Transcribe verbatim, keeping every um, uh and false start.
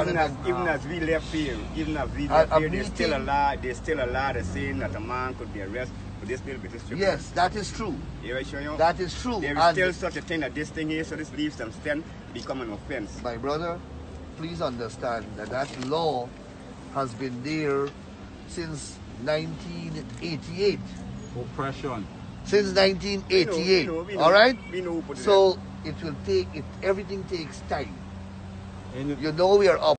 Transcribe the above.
even as, an, even uh, as we left here, even as we a- left a here, there's still a meeting- law. There's still a law that's saying that a man could be arrested for this little bit of strip. Yes, that is true. You right, Shoyo? That is true. There is And still such a thing that this thing here, so this leaves them stand become an offense. my brother, please understand that that law has been there since nineteen eighty-eight. Oppression. Since nineteen eighty-eight. We know, we know, we know. All right? We know who put it So it will take it. Everything takes time. And You know we are up.